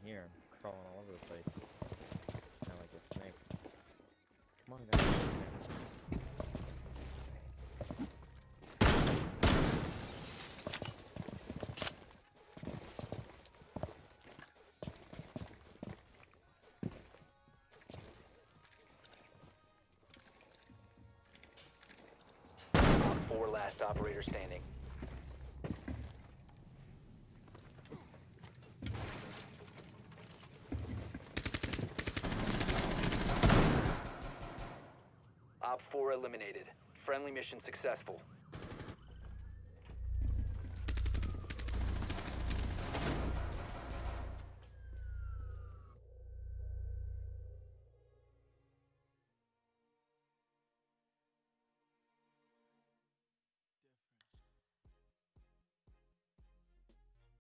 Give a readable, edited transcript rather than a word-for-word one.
here. I'm crawling all over the place. Kinda like a snake. Come on, guys. Four last operator standing. Op 4 eliminated. Friendly mission successful.